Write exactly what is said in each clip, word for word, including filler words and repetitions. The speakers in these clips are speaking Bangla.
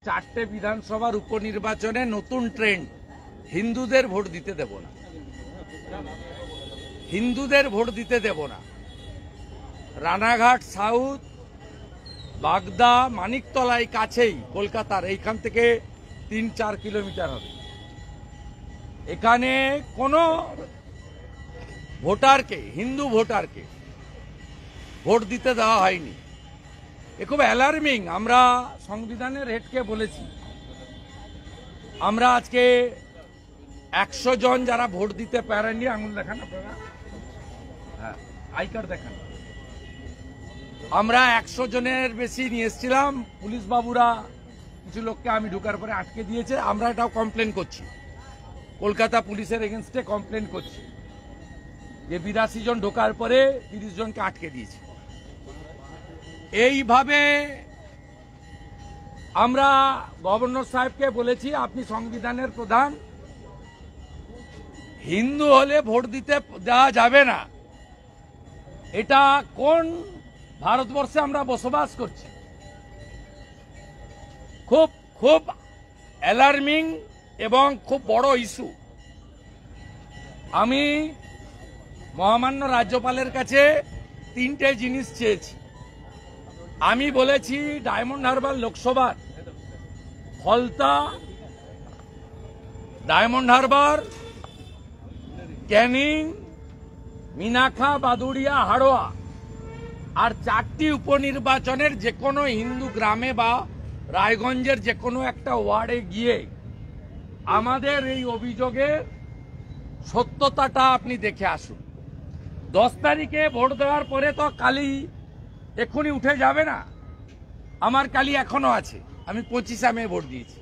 চারটে বিধানসভার উপনির্বাচনে নতুন ট্রেন্ড, হিন্দুদের ভোট দিতে দেব না, হিন্দুদের ভোট দিতে দেব না। রানাঘাট সাউথ, বাগদা, মানিকতলাই কাছেই কলকাতার, এইখান থেকে তিন চার কিলোমিটার হবে। এখানে কোনো ভোটারকে, হিন্দু ভোটারকে ভোট দিতে দেওয়া হয়নি। এ খুব অ্যালার্মিং। আমরা সংবিধানের হেডকে বলেছি, আমরা আজকে একশো জন যারা ভোট দিতে পারেননি, আঙুল দেখান আপনারা, হ্যাঁ আই কার্ড দেখান, আমরা একশো জনের বেশি নিয়ে এসেছিলাম। পুলিশ বাবুরা কিছু লোককে আমি ঢুকার পরে আটকে দিয়েছে। আমরা এটাও কমপ্লেন করছি, কলকাতা পুলিশের এগেনস্টে কমপ্লেন করছি যে বিরাশি জন ঢোকার পরে তিরিশ জনকে আটকে দিয়েছে। এইভাবে আমরা গভর্নর সাহেবকে বলেছি, আপনি সংবিধানের প্রধান, হিন্দু হলে ভোট দিতে দেওয়া যাবে না। এটা কোন ভারতবর্ষে আমরা বসবাস করছি? খুব খুব অ্যালার্মিং এবং খুব বড় ইস্যু। আমি মহামান্য রাজ্যপালের কাছে তিনটে জিনিস চেয়েছি। আমি বলেছি ডায়মন্ড হারবার লোকসভার ফলতা, ডায়মন্ড হারবার, ক্যানিং, মিনাখা, বাদুড়িয়া, হাড়োয়া আর চারটি উপনির্বাচনের যে কোনো হিন্দু গ্রামে বা রায়গঞ্জের যে কোনো একটা ওয়ার্ডে গিয়ে আমাদের এই অভিযোগের সত্যতাটা আপনি দেখে আসুন। দশ তারিখে ভোট দেওয়ার পরে তো কালি এক্ষুনি উঠে যাবে না, আমার কালি এখনো আছে। আমি পঁচিশে মে ভোট দিয়েছি।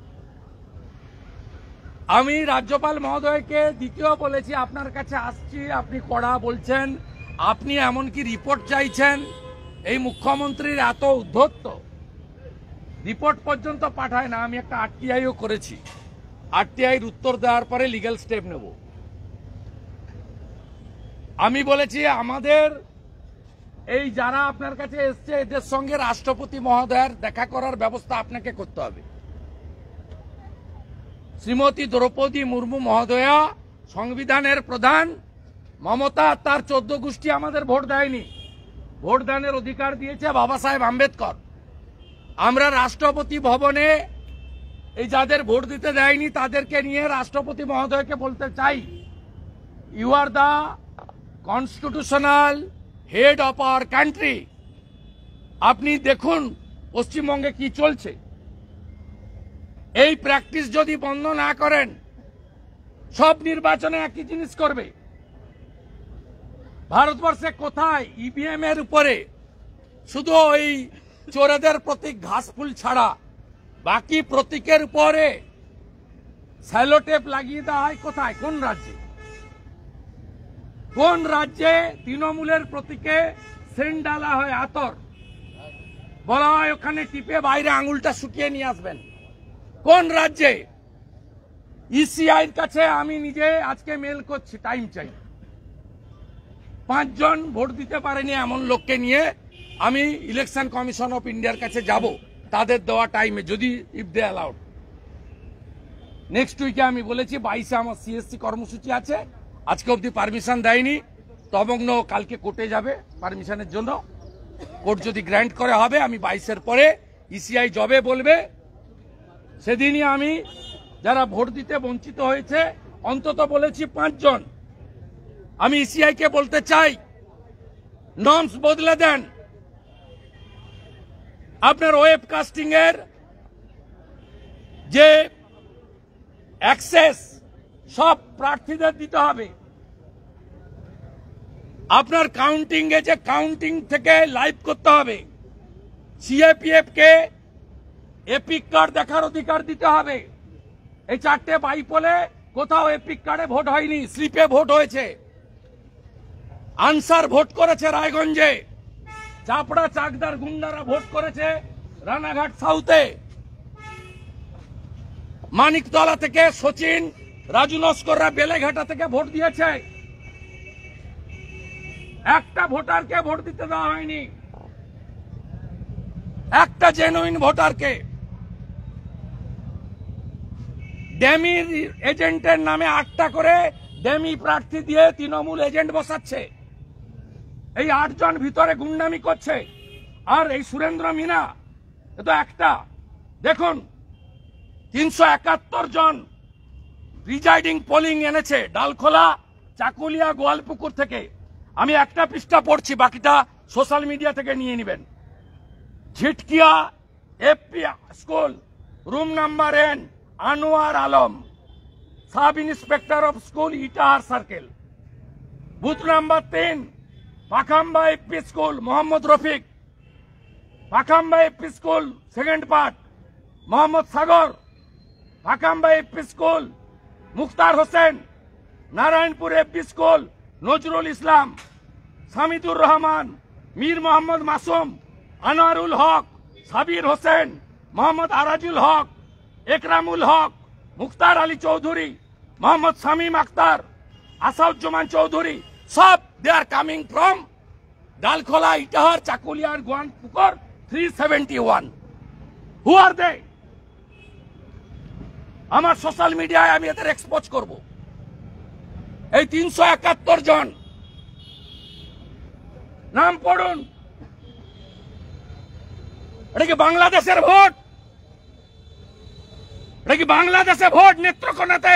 আমি রাজ্যপাল মহোদয়কে দ্বিতীয় বলেছি, আপনার কাছে আসছি, আপনি কড়া বলছেন, আপনি এমনকি রিপোর্ট চাইছেন। এই মুখ্যমন্ত্রীর এত উদ্ধত্ত, রিপোর্ট পর্যন্ত পাঠায় না। আমি একটা আরটিআইও করেছি, আরটিআইর উত্তর দেওয়ার পরে লিগ্যাল স্টেপ নেব। আমি বলেছি আমাদের এই যারা আপনার কাছে এসছে এদের সঙ্গে রাষ্ট্রপতি মহোদয়ের দেখা করার ব্যবস্থা আপনাকে করতে হবে। শ্রীমতী দ্রৌপদী মুর্মু মহোদয়া সংবিধানের প্রধান, মমতা তার চোদ্দ গোষ্ঠী আমাদের ভোট দেয়নি, ভোট দানের অধিকার দিয়েছে বাবা সাহেব আম্বেদকর। আমরা রাষ্ট্রপতি ভবনে এই যাদের ভোট দিতে দেয়নি তাদেরকে নিয়ে রাষ্ট্রপতি মহোদয়কে বলতে চাই, you are the constitutional head of our country. আপনি দেখুন পশ্চিমবঙ্গে কি চলছে। এই প্র্যাকটিস যদি বন্ধ না করেন, সব নির্বাচনে একই জিনিস করবে। ভারতবর্ষে কোথায় ইভিএম এর উপরে শুধু ওই চোরেদের প্রতীক ঘাসফুল ছাড়া বাকি প্রতীকের উপরে স্যালোটেপ লাগিয়ে দেওয়া হয়? কোথায়, কোন রাজ্যে? কোন রাজ্যে তৃণমূলের প্রতীকে সেন্ট ডালা হয় আতর, বলা হয় ওখানে টিপে বাইরে আঙুলটা শুকিয়ে নিয়ে আসবেন? কোন রাজ্যে? ইসিআইর কাছে আমি নিজে আজকে মেল করছি, টাইম চাই। পাঁচজন ভোট দিতে পারেনি এমন লোককে নিয়ে আমি ইলেকশন কমিশন অফ ইন্ডিয়ার কাছে যাব তাদের দেওয়া টাইমে, যদি ইফ দে অ্যালাউড। নেক্সট উইকে আমি বলেছি বাইশে আমার সিএসসি কর্মসূচি আছে, আজকে অবধি পারমিশন দেয়নি। তমগ্ন কালকে কোর্টে যাবে পারমিশনের জন্য, কোর্ট যদি গ্র্যান্ট করে হবে। আমি বাইশের পরে ইসিআই জবে বলবে, সেদিনই আমি যারা ভোট দিতে বঞ্চিত হয়েছে অন্তত বলেছি পাঁচজন, আমি ইসিআই কে বলতে চাই নর্মস বদলে দেন। আপনার ওয়েব কাস্টিং এর যে অ্যাক্সেস সব প্রার্থীদের দিতে হবে। আপনার কাউন্টিং এ যে কাউন্টিং থেকে লাইভ করতে হবে। সিএপিএফ কে এপিক কার্ড দেখার অধিকার দিতে হবে। এই চারটে বাইপোলে কোথাও এপিক কার্ডে ভোট হয়নি, স্লিপে ভোট হয়েছে। আনসার ভোট করেছে রায়গঞ্জে, চাপড়া চাকদার গুন্ডারা ভোট করেছে রানাঘাট সাউথে। মানিকতলা থেকে সচিন, রাজু নস্কররা বেলেঘাটা থেকে ভোট দিয়েছে। একটা ভোটারকে ভোট দিতে দেওয়া হয়নি, একটা জেনুইন ভোটারকে। ডেমি এজেন্টের নামে আটটা করে ডেমি প্রার্থী দিয়ে তৃণমূল এজেন্ট বসাচ্ছে। এই আটজন ভিতরে গুন্ডামি করছে। আর এই সুরেন্দ্র মিনা এ তো একটা। দেখুন, তিনশো একাত্তর জন প্রিজাইডিং পোলিং এনেছে ডালখোলা, চাকুলিয়া, গোয়ালপুকুর থেকে। আমি একটা পৃষ্ঠা পড়ছি, বাকিটা সোশ্যাল মিডিয়া থেকে নিয়ে নেবেন। Jhitkia FP school, room number N, Anwar Alam, sub inspector of school, Itahar circle. Booth number তিন, Pakhamba FP school, Mohammad Rafiq. Pakhamba FP school second part, Mohammad Sagar. Pakhamba FP school, Mukhtar Hossain. Narayanpur FP school, Nazrul Islam, Samidur Rahman, Mir Mohammad Masum, Anwarul Haque, Sabir Hossain, Mohammad Arajul Haque, Ekramul Haque, Mukhtar Ali Chowdhury, Mohammad Shamim Akhtar, Asauzzaman Chowdhury. সব they are coming from Dalkhola, Itahar, Chakulia, Goalpokhar three seventy one. Who are they? আমার সোশ্যাল মিডিয়ায় আমি এদের এক্সপোজ করব। এই তিনশো একাত্তর জন নাম পড়ুন। এটা কি বাংলাদেশের ভোট? এটা কি বাংলাদেশে ভোট? নেত্রকোনাতে?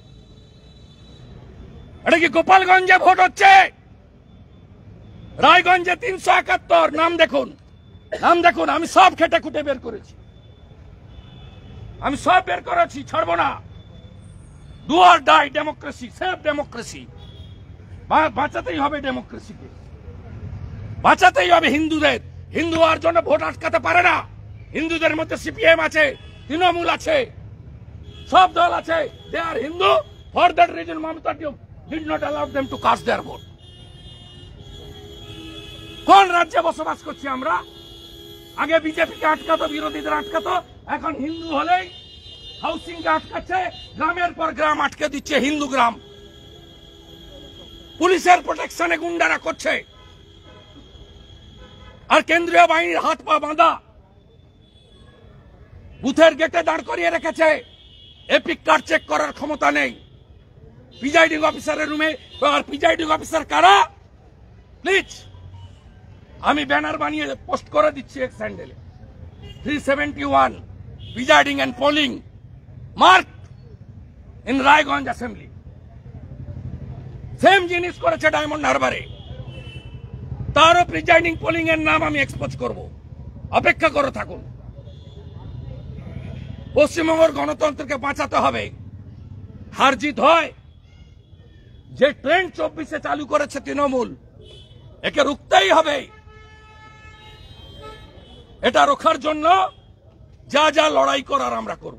এটা কি গোপালগঞ্জে ভোট হচ্ছে? রায়গঞ্জে তিনশো একাত্তর। নাম দেখুন, নাম দেখুন। আমি সব খেটে খুঁটে বের করেছি, আমি সব বের করেছি, ছাড়বো না। Do or die democracy, save democracy. বাঁচাতেই হবে ডেমোক্রেসিকে, বাঁচাতেই হবে হিন্দুদের। হিন্দু হওয়ার জন্য ভোট আটকাতে পারে না। হিন্দুদের মধ্যে সিপিএম আছে, তৃণমূল আছে, সব দল আছে। They are Hindu. For that reason Mamata did not allow them to cast their vote. কোন রাজ্যে বসবাস করছি আমরা? আগে বিজেপিকে আটকাতো, বিরোধীদের আটকাতো, এখন হিন্দু হলেই হাউসিং কে আটকাচ্ছে। গ্রামের পর গ্রাম আটকে দিচ্ছে, হিন্দু গ্রাম। পুলিশের প্রোটেকশনে গুন্ডারা করছে, আর কেন্দ্রীয় বাহিনীর হাত পা বাঁধা। বুথের গেটে দাঁড় করিয়ে রেখেছে, এপিক কার্ড চেক করার ক্ষমতা নেই। প্রিজাইডিং অফিসারের রুমে। আর প্রিজাইডিং অফিসার কারা? প্লিজ, আমি ব্যানার বানিয়ে পোস্ট করে দিচ্ছি এক স্যান্ডেলে। Three seventy one presiding and polling mark in Raiganj assembly. Same জিনিস করেছে ডায়মন্ড হারবারে। তারও প্রিজাইডিং পোলিং এর নাম আমি এক্সপোজ করব। অপেক্ষা করে থাকুন। পশ্চিমবঙ্গের গণতন্ত্রকে বাঁচাতে হবে। হার জিত হয়। যে ট্রেন্ড চব্বিশে চালু করেছে তৃণমূল, একে রুখতেই হবে। এটা রোখার জন্য যা যা লড়াই করার আমরা করব।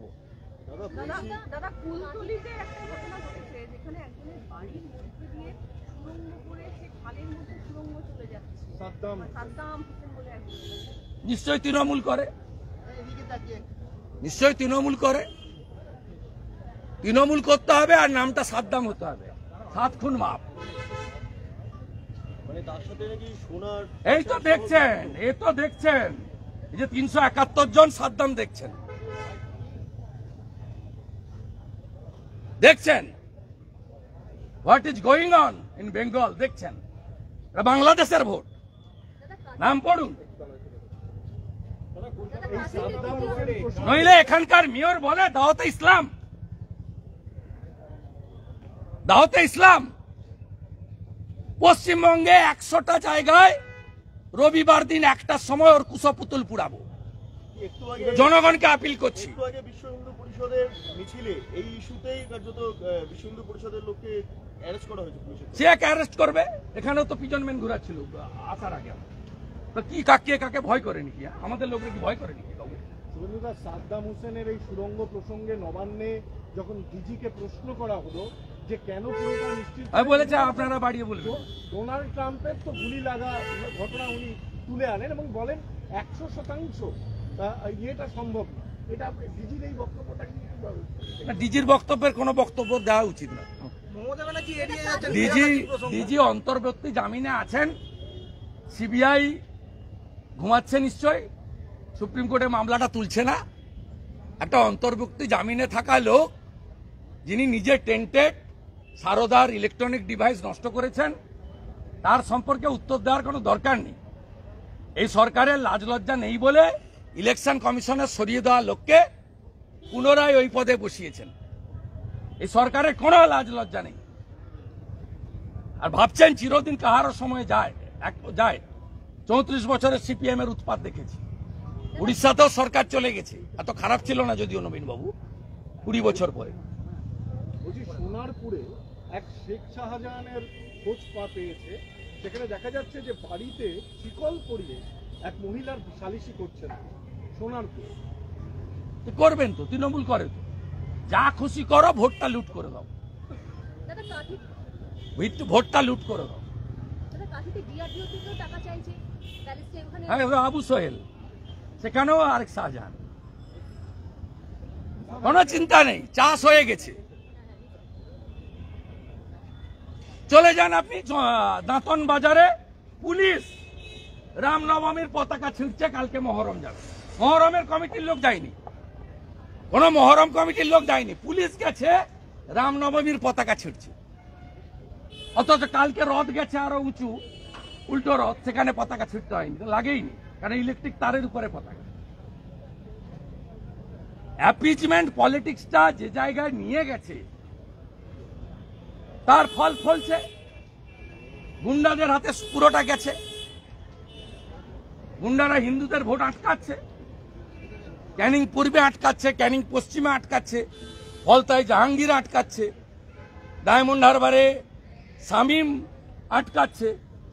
নিশ্চয় তৃণমূল করে, নিশ্চয় তৃণমূল করে। তৃণমূল করতে হবে, আর নামটা সাদ্দাম হতে হবে। সাত খুন মাপ। এই তো দেখছেন, এই তো দেখছেন, এই যে তিনশো একাত্তর জন সাদ্দাম দেখছেন, দেখছেন what is going on in Bengal. দেখছেন, বাংলাদেশের ভোট। নাম পড়ুন। নইলে এখানকার মেয়র বলে দাওয়াতে ইসলাম, দাওয়াতে ইসলাম। পশ্চিমবঙ্গে একশোটা জায়গায় রবিবার দিন একটার সময় ওর কুশপুতুল পুড়াবো। জনগণকে আপিল করছি। বিশ্ব হিন্দু পরিষদের মিছিলে এই ইস্যুতেই কার্যত বিশ্ব হিন্দু পরিষদের লোককে অ্যারেস্ট করা হয়েছে। সে অ্যারেস্ট করবে। এখানেও তো পিজনম্যান ঘুরাচ্ছিল আসার আগে। তো কি কাকে কাকে ভয় করে নাকি? আমাদের লোকরা কি ভয় করে নাকি? সাদ্দাম হোসেনের এই সুড়ঙ্গ প্রসঙ্গে নবান্নে যখন ডিজিকে প্রশ্ন করা হলো যে কেন পুরোটা নিশ্চিত, বলেছে আপনারা বাড়িয়ে বলবেন। ডোনাল্ড ট্রাম্পের তো গুলি লাগা ঘটনা উনি তুলে আনেন এবং বলেন একশো শতাংশ ইয়েটা সম্ভব না। এটা ডিজির এই বক্তব্যটা কি? ডিজির বক্তব্যের কোনো বক্তব্য দেওয়া উচিত না। ডিজি ডিজি অন্তর্বর্তী জামিনে আছেন। সিবিআই ঘুমাচ্ছে নিশ্চয়, সুপ্রিম কোর্টে মামলাটা তুলছে না। একটা অন্তর্বর্তী জামিনে থাকা লোক যিনি নিজে টেন্টেড সারদার ইলেকট্রনিক ডিভাইস নষ্ট করেছেন, তার সম্পর্কে উত্তর দেওয়ার কোনো দরকার নেই। এই সরকারের লাজ লজ্জা নেই বলে ইলেকশন কমিশনের সরিয়ে দেওয়া লোককে পুনরায় ওই পদে বসিয়েছেন। এই সরকারের কোনো লাজ লজ্জা নেই। আর ভাবছেন চিরদিন কাহারও সময় যায় এক যায়। চৌত্রিশ বছরের সিপিএম এর উৎপাত দেখেছি। উড়িষ্যাতেও সরকার চলে গেছে, এত খারাপ ছিল না যদিও নবীন বাবু, কুড়ি বছর পরে। বলছি সোনারপুরে এক শেখ শাহজাহানের খোঁজ পা পেয়েছে, সেখানে দেখা যাচ্ছে যে বাড়িতে শিকল পরিয়ে এক মহিলার সালিশি করছেন সোনারপুরে। তো করবেন তো, তৃণমূল করে তো, যা খুশি করো, ভোটটা লুট করে দাও, ভোটটা লুট করে দাও। হ্যাঁ, আবু সোহেল, সেখানেও আরেক শাহজাহান, কোনো চিন্তা নেই, চাষ হয়ে গেছে। চলে যান আপনি দাঁতন বাজারে, পুলিশ রামনবমীর পতাকা ছিঁড়ছে, কালকে মহরম যাবে। মহরমের কমিটির লোক যায়নি, কোন মহরম কমিটির লোক যায়নি, পুলিশ গেছে রামনবমীর পতাকা ছিঁড়ছে। অথচ কালকে রথ গেছে আরো উঁচু, উল্টো রথ, সেখানে পতাকা ছিঁড়তে হয়নি, লাগেইনি, কারণ ইলেকট্রিক তারের উপরে পতাকা। অ্যাপিজমেন্ট পলিটিক্সটা যে জায়গায় নিয়ে গেছে তার ফল ফলছে। গুন্ডাদের হাতে পুরোটা গেছে, গুন্ডারা হিন্দুদের ভোট আটকাচ্ছে, ক্যানিং পূর্বে আটকাচ্ছে, ক্যানিং পশ্চিমে আটকাচ্ছে, ফলতায় জাহাঙ্গীর আটকাচ্ছে, ডায়মন্ড হারবারে শামীম আটকাচ্ছে,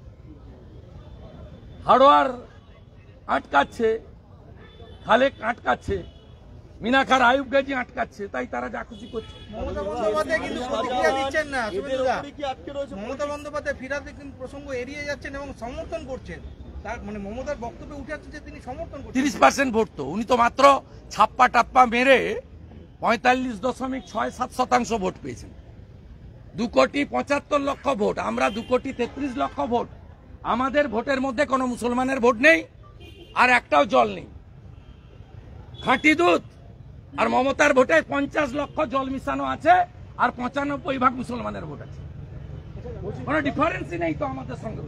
হাড়োয়ার আটকাচ্ছে, খালেক আটকাচ্ছে, মিনাখার আয়ুব গাজী আটকাচ্ছে, তাই তারা যা খুশি করছে। মমতা বন্দ্যোপাধ্যায় কিন্তু প্রতিক্রিয়া দিচ্ছেন না, মমতা বন্দ্যোপাধ্যায় ফিরাতে কিন্তু প্রসঙ্গ এড়িয়ে যাচ্ছেন এবং সমর্থন করছেন। তার মানে মমতার বক্তব্যে উঠে আসছে যে তিনি সমর্থন করছেন। তিরিশ পার্সেন্ট ভোট তো, উনি তো মাত্র ছাপ্পা টাপ্পা মেরে পঁয়তাল্লিশ দশমিক ছয় সাত শতাংশ ভোট পেয়েছেন। দু কোটি পঁচাত্তর লক্ষ ভোট, আমরা দু কোটি তেত্রিশ লক্ষ ভোট। আমাদের ভোটের মধ্যে কোনো মুসলমানের ভোট নেই, আর একটাও জল নেই, খাঁটি দুধ। আর মমতার ভোটে পঞ্চাশ লক্ষ জল মিশানো আছে, আর পঁচানব্বই ভাগ মুসলমানের ভোট আছে। কোনো ডিফারেন্সই নেই তো আমাদের সঙ্গে।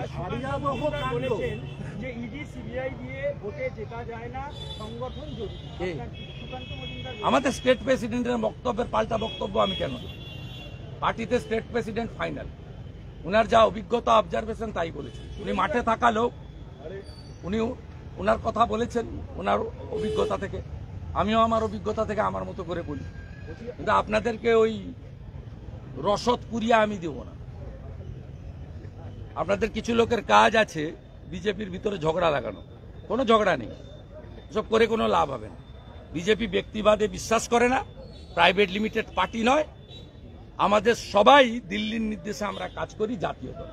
যে ইডি সিবিআই দিয়ে ভোটে জেতা যায় না, সংগঠন জড়িত। আমাদের স্টেট প্রেসিডেন্টের বক্তব্যের পাল্টা বক্তব্য আমি কেন দেব? পার্টিতে স্টেট প্রেসিডেন্ট ফাইনাল, উনার যা অভিজ্ঞতা অবজারভেশন তাই বলেছেন। উনি মাঠে থাকা লোক, উনি ওনার কথা বলেছেন ওনার অভিজ্ঞতা থেকে, আমিও আমার অভিজ্ঞতা থেকে আমার মতো করে বলি। কিন্তু আপনাদেরকে ওই রসদ পুরিয়া আমি দেব না। আপনাদের কিছু লোকের কাজ আছে বিজেপির ভিতরে ঝগড়া লাগানো, কোনো ঝগড়া নেই, সব করে কোনো লাভ হবে না। বিজেপি ব্যক্তিবাদে বিশ্বাস করে না, প্রাইভেট লিমিটেড পার্টি নয়। আমাদের সবাই দিল্লির নির্দেশে আমরা কাজ করি, জাতীয় দল।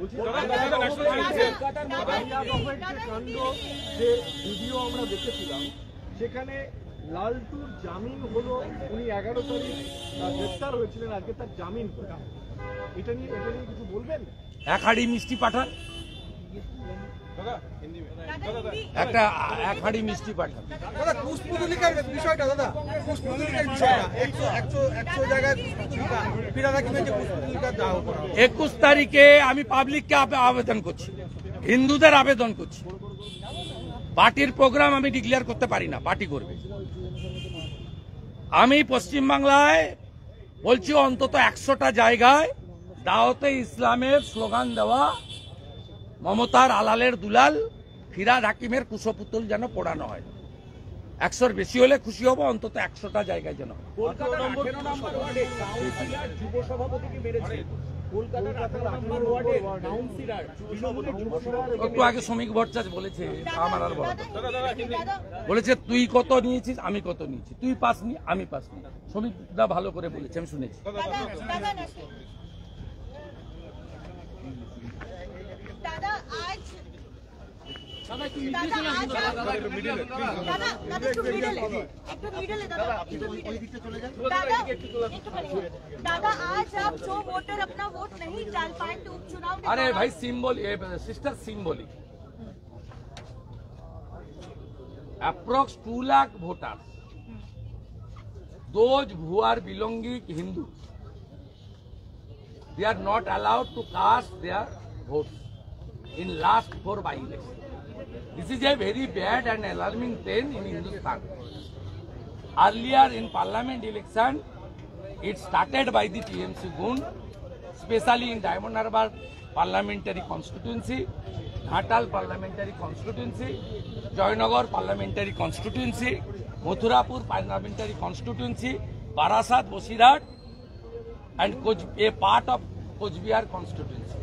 যে ভিডিও আমরা দেখেছিলাম, সেখানে লালটুর জামিন হলো, উনি এগারো তারিখ গ্রেফতার হয়েছিলেন, আজকে তার জামিন হলো। এটা নিয়ে এটা নিয়ে কিছু বলবেন? এক হাঁড়ি মিষ্টি পাঠান, একটা এক হাঁড়ি মিষ্টি পাঠান। দাদা পুষ্পতুলিকার বিষয়টা, দাদা পুষ্পতুলিকার বিষয়টা একশো একশো একশো জায়গায় পুষ্পতুলিকা ফিরাতে কিন্তু যে পুষ্পতুলিকার দাহ করা। একুশ তারিখে আমি পাবলিককে আবেদন করছি, হিন্দুদের আবেদন করছি। পার্টির প্রোগ্রাম আমি ডিক্লেয়ার করতে পারি না, পার্টি করবে। আমি পশ্চিমবাংলায় বলছি অন্তত একশোটা জায়গায় দাওয়াতে ইসলামের স্লোগান দেওয়া, মমতার আলালের দুলাল ফিরাদ হাকিমের কুশপুতুল যেন পোড়ানো হয়। একশোর বেশি হলে খুশি হব, অন্তত একশোটা জায়গায় যেন। একটু আগে শ্রমিক ভট্টাচার্য বলেছে, আমার আর বলা বলেছে তুই কত নিয়েছিস, আমি কত নিয়েছি, তুই পাসনি, আমি পাসনি। শ্রমিক দা ভালো করে বলেছে, আমি শুনেছি। দাদা আজ দাদা আজ দাদা একটু মিডলে একটু মিডলে দাদা একটু মিডলে চলে যান দাদা একটু दादा आज आप जो वोटर अपना वोट नहीं डाल पाए तो उपचुनाव। अरे भाई symbolic sister symbolic approx two lakh voters those who are belonging Hindus, they are not allowed to cast their votes in last four by-elections. This is a very bad and alarming trend in Hindustan. Earlier in parliament election, it started by the T M C Gund, especially in Diamond Harbour parliamentary constituency, Ghatal parliamentary constituency, Joynagar parliamentary constituency, Mathurapur parliamentary constituency, Barasat, Bosirat, and a part of Kojbihar constituency.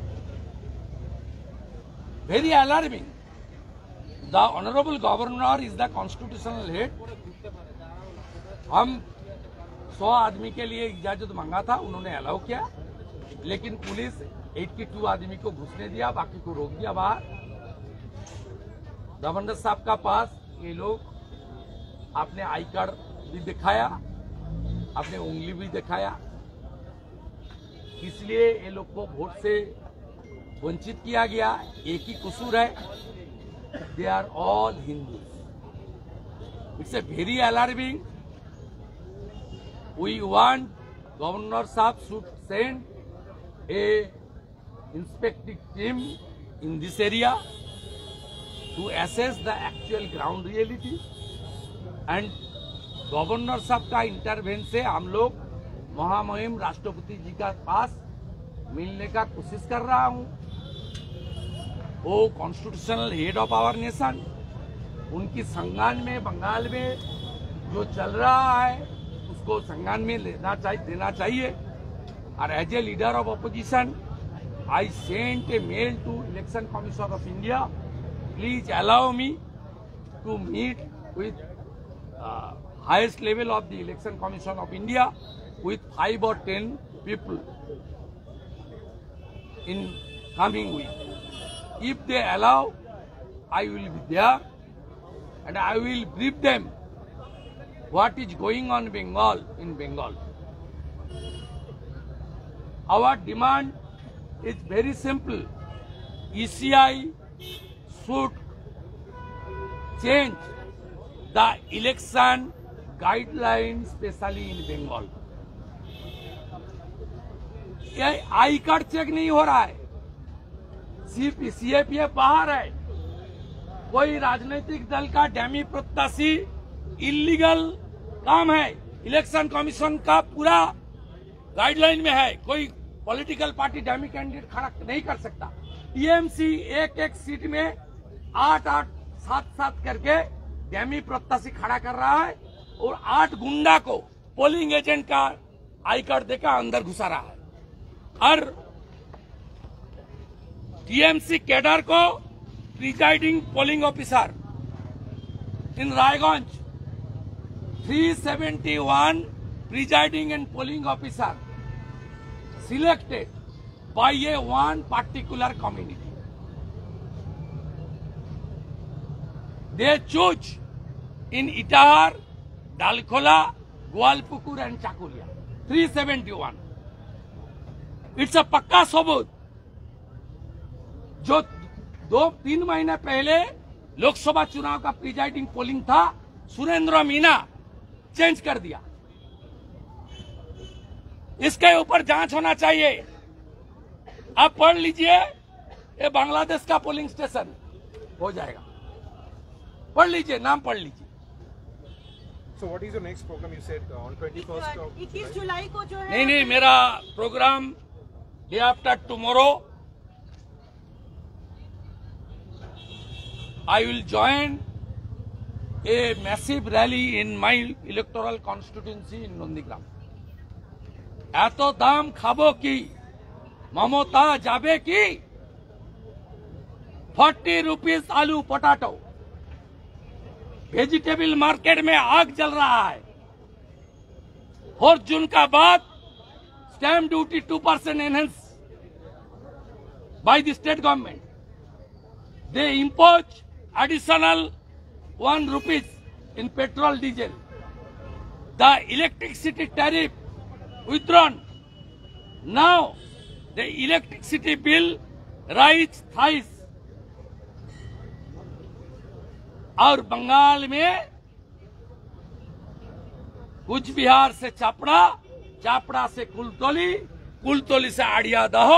Very alarming. The Honorable Governor is the constitutional head. हम सौ आदमी के लिए इजाजत मांगा था, उन्होंने अलाउ किया, लेकिन पुलिस बयासी आदमी को घुसने दिया, बाकी को रोक दिया बाहर। गवर्नर साहब का पास ये लोग अपने आई कार्ड भी दिखाया, अपने उंगली भी दिखाया, इसलिए ये लोग को वोट से वंचित किया गया। एक ही कसूर है, they are all Hindus. It's a very alarming. We want Governor Saab should send a inspecting team in this area to assess the actual ground reality, and Governor Saab का इंटरवेंशन से हम लोग महामहिम राष्ट्रपति जी का पास मिलने का कोशिश कर रहा हूं। वो constitutional head of our nation, उनकी संज्ञान में बंगाल में जो चल रहा है उसको संज्ञान में लेना चाहिए, देना चाहिए। और as a leader of opposition I sent a mail to election commission of India, please allow me to meet with highest level of the election commission of India with five or ten people in coming week. If they allow, I will be there and I will brief them what is going on in Bengal in Bengal. Our demand is very simple. E C I should change the election guidelines, especially in Bengal. I card check नहीं हो रहा है, सीएपीएफ बाहर है, कोई राजनीतिक दल का डैमी प्रत्याशी इलीगल काम है, इलेक्शन कमीशन का पूरा गाइडलाइन में है, कोई पॉलिटिकल पार्टी डैमी कैंडिडेट खड़ा नहीं कर सकता। टीएमसी एक एक सीट में आठ आठ सात सात करके डैमी प्रत्याशी खड़ा कर रहा है और आठ गुंडा को पोलिंग एजेंट का आई कार्ड देकर अंदर घुसा रहा है। और टीएमसी कैडर को presiding polling officer in Raiganj तीन सौ इकहत्तर presiding and polling officer selected by a one particular community, they choose in Itahar, Dalkhola, Goalpokhar and Chakulia तीन सौ इकहत्तर। इट्स अ पक्का सबूत। जो दो तीन महीने पहले लोकसभा चुनाव का प्रिजाइडिंग पोलिंग था, सुरेंद्र मीना चेंज कर दिया। इसके ऊपर जांच होना चाहिए। आप पढ़ लीजिए, ये बांग्लादेश का पोलिंग स्टेशन हो जाएगा, पढ़ लीजिए, नाम पढ़ लीजिए। So what is your next program? You said uh, on twenty-first of इक्कीस जुलाई को जो है नहीं नहीं मेरा program day after tomorrow I will join a massive rally in my electoral constituency in Nandigram. এত দাম খাবো কি, মমতা যাবে কি? फोर्टी रुपीस आलू पोटैटो, वेजिटेबल मार्केट में आग जल रहा है। फोर जून का बाद stamp duty two percent enhance by the state government, they impose additional one rupees in petrol diesel. The electricity tariff withdrawn. Now the electricity bill rise thrice. और बंगाल में कुछ बिहार से चापड़ा, चापड़ा से कुलतली, कुलतली से आड़ियादह,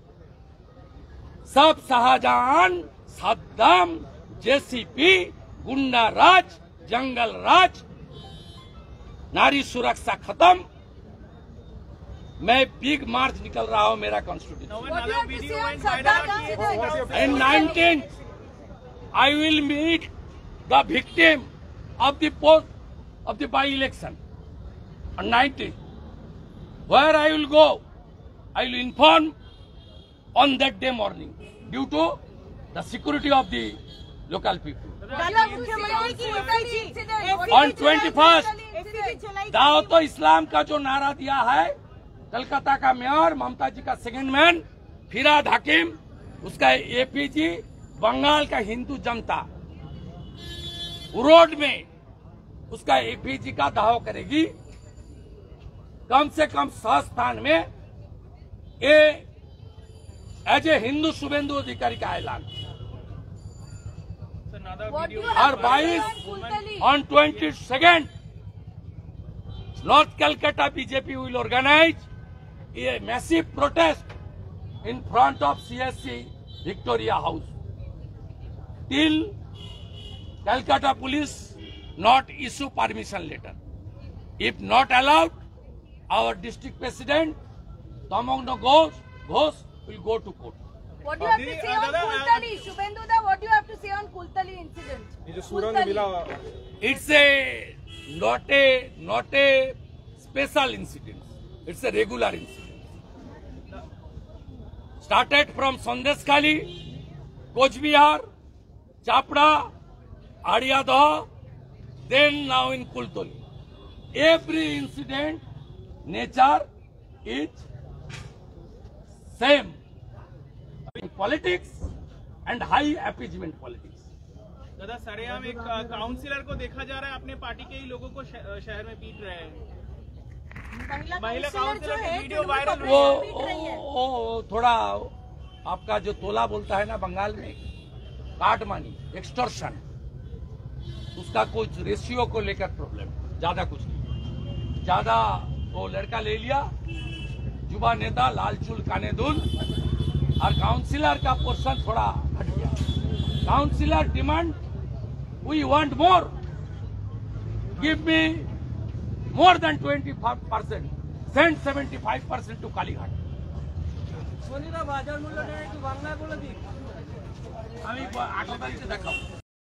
सब शाहजहां, सद्दाम, जेसीपी, गुंडा राज, जंगल राज, नारी सुरक्षा खत्म। मैं बिग मार्च निकल रहा हूं मेरा constitution. In nineteen I will meet the victim of the post of the by-election on nineteenth. Where I will go, I will inform on that day morning due to the security of the local people. On twenty-first, दावत तो इस्लाम का जो नारा दिया है कलकत्ता का मेयर, ममता जी का सेकंड मैन, फिराद हकीम, उसका एपीजी, बंगाल का हिंदू जनता रोड में उसका एपीजी का दावा करेगी। कम से कम सौ स्थान में a as a Hindu Suvendu Adhikari का ऐलान। और बाईस on twenty second north Calcutta BJP will organise a massive protest in front of CSC Victoria house till Calcutta police not issue permission letter. If not allowed, our district president Tamangno Ghosh Ghosh will go to court. What do you have to say on Kultali? Shubhendu da, what do you have to say on Kultali incident? Kultali. It's a not a not a special incident. It's a regular incident. Started from Sandeshkhali, Coach Bihar, Chapra, Adyadha, then now in Kultali. Every incident, nature is same. In politics and high appeasement politics. दादा सरेआम एक काउंसिलर को देखा जा रहा है अपने पार्टी के ही लोगों को शहर में पीट रहे हैं। महिला काउंसिलर की वीडियो वायरल वो, वो, वो थोड़ा आपका जो तोला बोलता है ना बंगाल में, काट मानी, एक्सटॉर्शन, उसका कुछ रेशियो को लेकर प्रॉब्लम, ज्यादा कुछ नहीं। ज्यादा वो लड़का ले लिया, युवा नेता लालचुल कानेदुल, और काउंसिलर का पोर्शन थोड़ा हट गया। Councillor demand, we want more, give me more then twenty five percent, send seventy five percent to Kalighat. আমি আঠারো তারিখে দেখাবো।